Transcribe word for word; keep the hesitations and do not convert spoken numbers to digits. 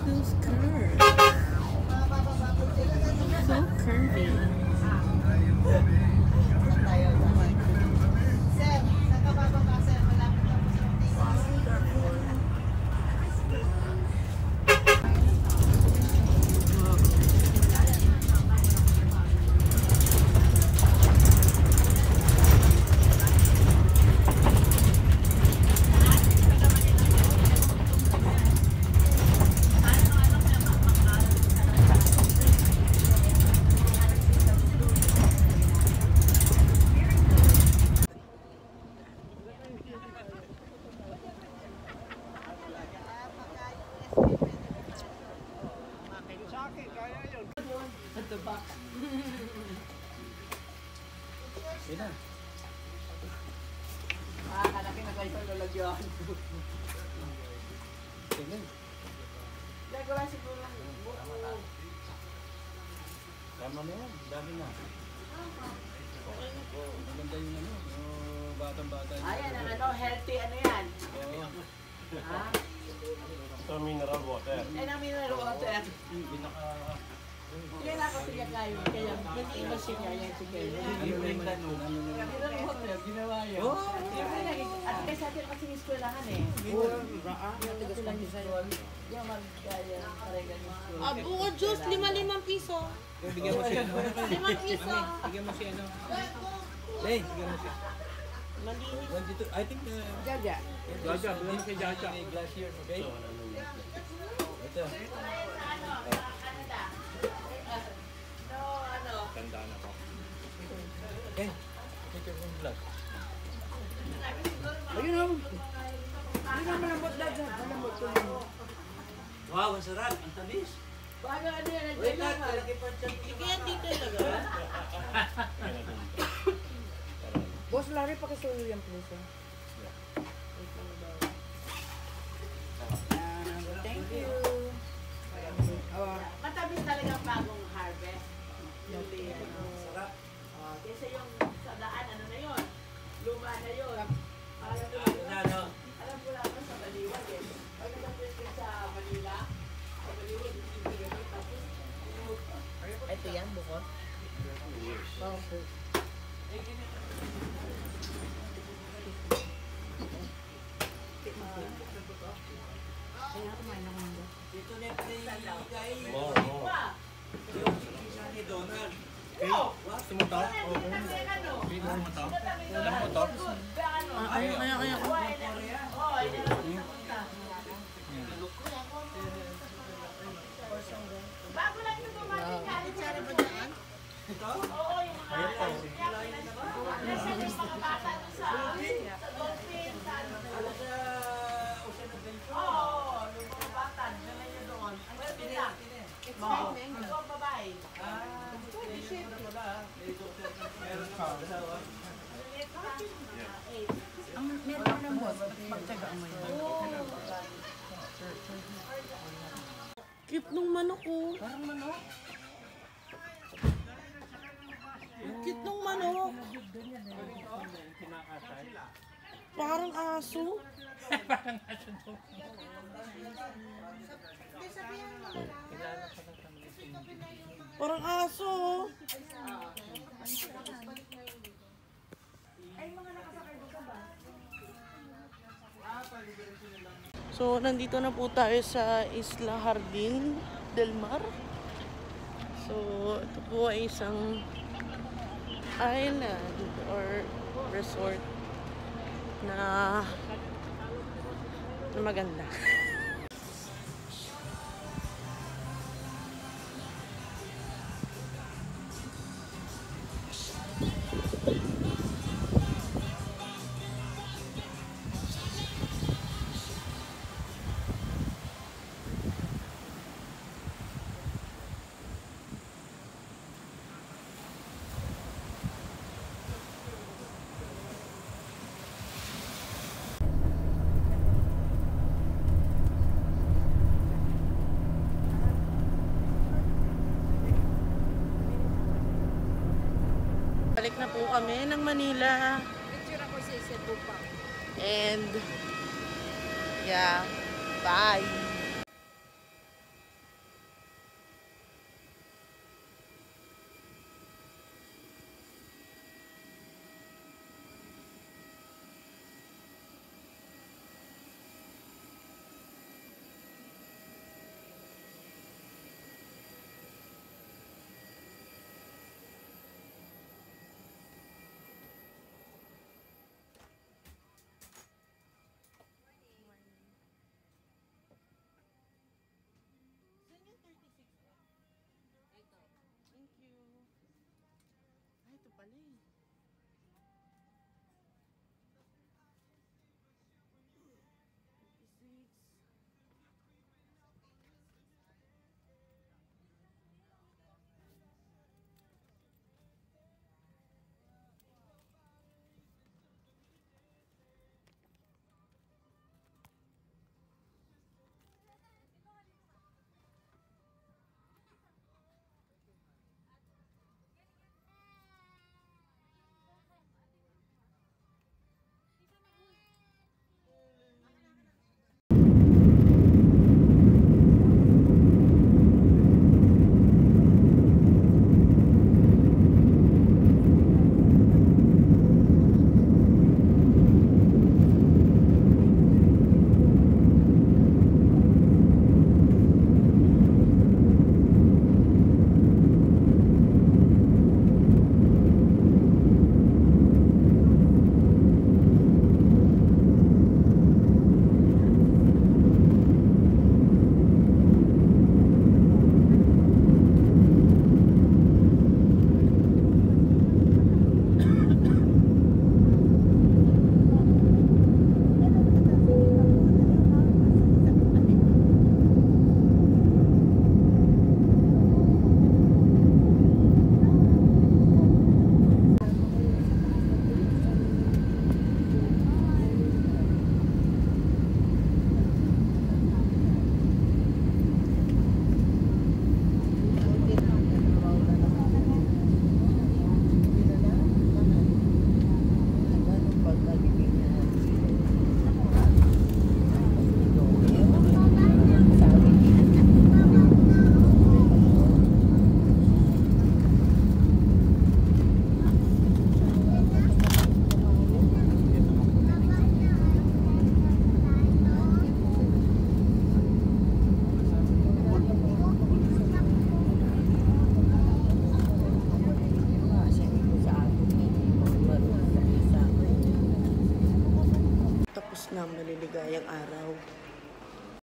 those curves. So curvy. At the back. Sina? Ah, kalaki na kayo lalagyan. Tingin. Lego lang siguro lang. Tama na yan. Dami na. Okay na po. Maganda yung ano. Yung batang-bata. Ayan, ang ano, healthy ano yan. Oo. Ha? Ito mineral water. Yan ang mineral water. Pinaka... Kaya nakapilya kayo. Kaya mag-iwas siya yan si Kaya. Libreng tanong. Mineral water, ginawa yun. Oo. At kasi atin kasi yung eskwelahan eh. Ito lang yung sa'yo. Yung mag-kaya paregan yung school. Ah, buko juice, lima-limang piso. Bigyan mo siya. Limang piso. Bigyan mo siya ano. Hey, bigyan mo siya. Malinis. Nandito, I think... Uh, Jaja. Jaja, bigyan mo kay Jaja. May glass here, okay? Ito. No, ano? Tanda na ko. Okay. Picture ng glass. Ayun o. Hindi na malambot na dyan. Malambot ko yun. Wow, ang sarap. Ang tamis. Bago ano yan? Wait lang, Nagkailangan. talagay pa dyan. Kaya dito talaga. Boss Larry, pakisuyo yan please. Thank you. Matamis talaga ang bagong harvest. Yung Sarap. kasi yung sa daan, ano na yun? Luma na yun. Alam ko Ano, ano? alam ko lang sa Baliwag eh. Pag nag-present sa Manila, sa Baliwag, yung pinagay tapos Ito yan, bukod. okay. Kaya kumain ako nito. Dito na play kay... Oo, oo. Yung isa ni Donald. Gusto mo to? Oo. Gusto mo to? Alam mo to? Kaya, kaya, kaya. Bago lang ito tumating ka. Kutsara ba dyan? Oo, yung mga nasa yung mga bata doon sa sa dolphin, sa ano. Alam sa Ocean Adventure. Oo, yung mga bata, dala niyo doon. Ang gabi lang. Oo, ito ang babae. Ah, hindi mo na pala ah. Meron ka asawa. Maliit pa. Eight. Ang meron ng boss, pagtsagaan mo yun. Cute nung manok oh. Parang manok. Cute nung manok. Parang aso. Parang aso to. Parang aso. So, nandito na po tayo sa Isla Jardín del Mar. So, ito po ay isang island or resort na, na maganda. Balik na po kami ng Manila. Picture ako sa Cebu pa. And yeah, bye. pala eh.